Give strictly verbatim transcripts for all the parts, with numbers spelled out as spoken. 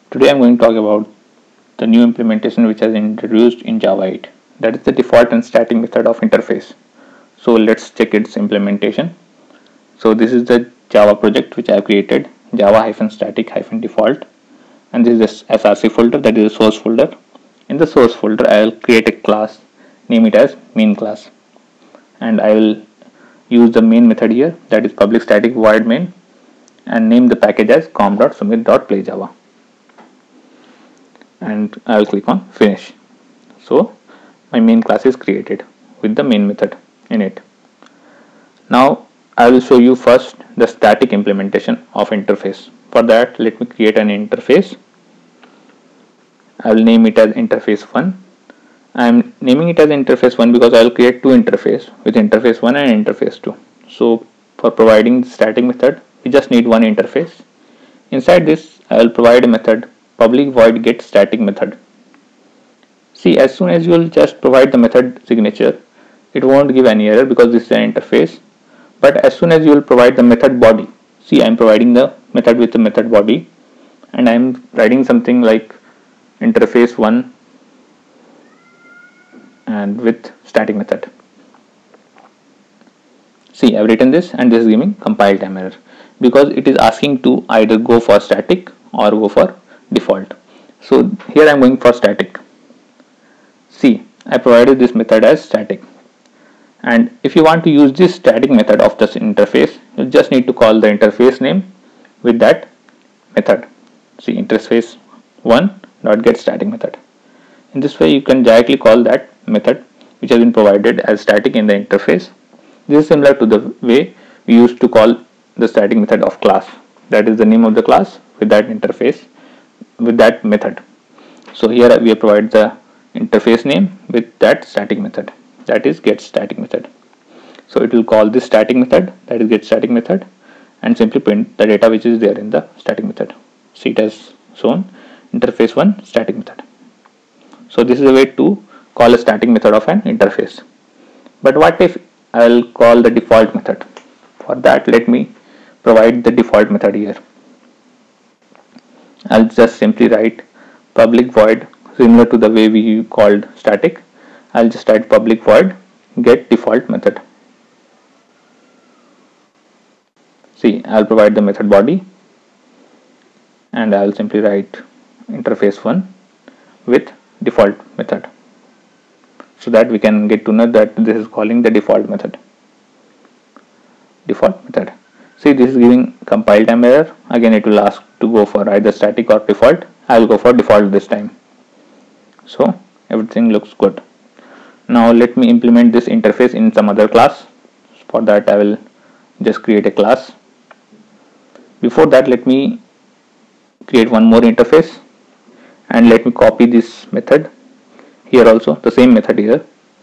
Today I'm going to talk about the new implementation which has introduced in Java eight. That is the default and static method of interface. So let's check its implementation. So this is the Java project which I have created, java-static-default, and this is the S R C folder, that is the source folder. In the source folder I will create a class, name it as main class, and I will use the main method here, that is public static void main, and name the package as com.sumit.playjava, and I will click on finish. So my main class is created with the main method in it. Now I will show you first the static implementation of interface. For that, let me create an interface. I will name it as interface one. I am naming it as interface one because I will create two interfaces with interface one and interface two. So for providing the static method, we just need one interface. Inside this, I will provide a method public void get static method. See, as soon as you will just provide the method signature, it won't give any error because this is an interface. But as soon as you will provide the method body, see, I am providing the method with the method body, and I am writing something like interface one and with static method. See, I have written this, and this is giving compile time error because it is asking to either go for static or go for default. So here I am going for static. See, I provided this method as static, and if you want to use this static method of this interface, you just need to call the interface name with that method. See, interface one dot get static method. In this way you can directly call that method which has been provided as static in the interface. This is similar to the way we used to call the static method of class, that is the name of the class with that interface with that method. So here we have provided the interface name with that static method, that is get static method. So it will call this static method, that is get static method, and simply print the data which is there in the static method. See, it has shown interface one static method. So this is a way to call a static method of an interface. But what if I will call the default method? For that, let me provide the default method here. I'll just simply write public void, similar to the way we called static. I'll just write public void get default method. See, I'll provide the method body, and I'll simply write interface one with default method, so that we can get to know that this is calling the default method. Default method. See, this is giving compile time error. Again, it will ask to go for either static or default. I will go for default this time. So everything looks good. Now let me implement this interface in some other class. For that, I will just create a class. Before that, let me create one more interface, and let me copy this method here also, the same method here,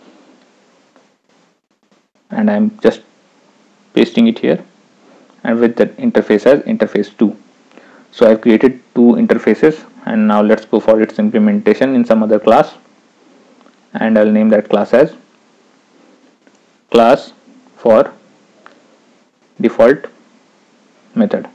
and I am just pasting it here, and with the interface as interface two. So I have created two interfaces, and now let's go for its implementation in some other class, and I'll name that class as class for default method.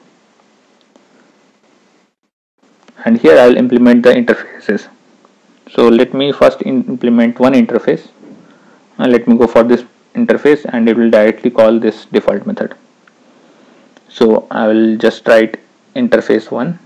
And here I will implement the interfaces. So let me first implement one interface, and let me go for this interface, and it will directly call this default method. So I will just write interface one.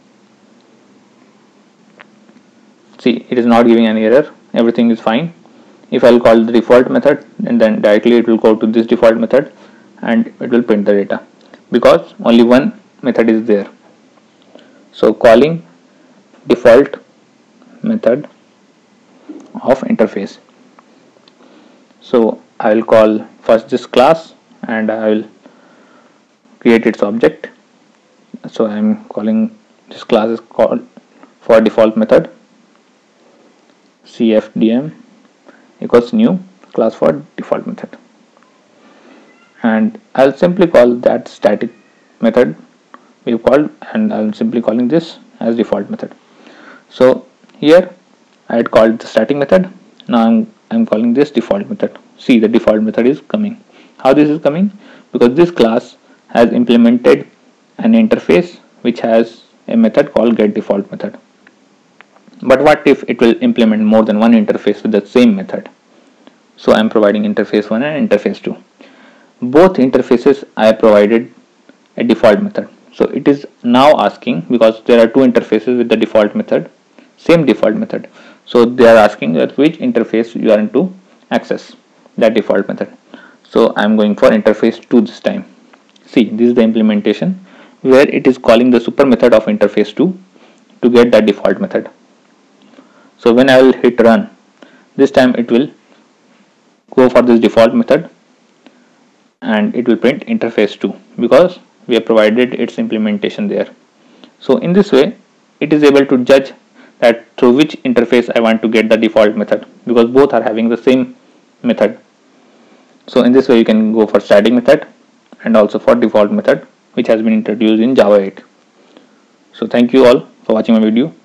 See, it is not giving any error, everything is fine. If I will call the default method, and then directly it will go to this default method, and it will print the data because only one method is there. So calling default method of interface. So I will call first this class, and I will create its object. So I am calling this class is called for default method cfdm equals new class for default method, and I'll simply call that static method we've called, and I'm simply calling this as default method. So here I had called the static method, now I'm, I'm calling this default method. See, the default method is coming. How this is coming? Because this class has implemented an interface which has a method called getDefault method. But what if it will implement more than one interface with the same method? So I am providing interface one and interface two. Both interfaces I have provided a default method. So it is now asking, because there are two interfaces with the default method, same default method. So they are asking that which interface you are to access that default method. So I am going for interface two this time. See, this is the implementation where it is calling the super method of interface two to get that default method. So when I will hit run, this time it will go for this default method and it will print interface two because we have provided its implementation there. So in this way it is able to judge that through which interface I want to get the default method, because both are having the same method. So in this way you can go for static method and also for default method, which has been introduced in Java eight. So thank you all for watching my video.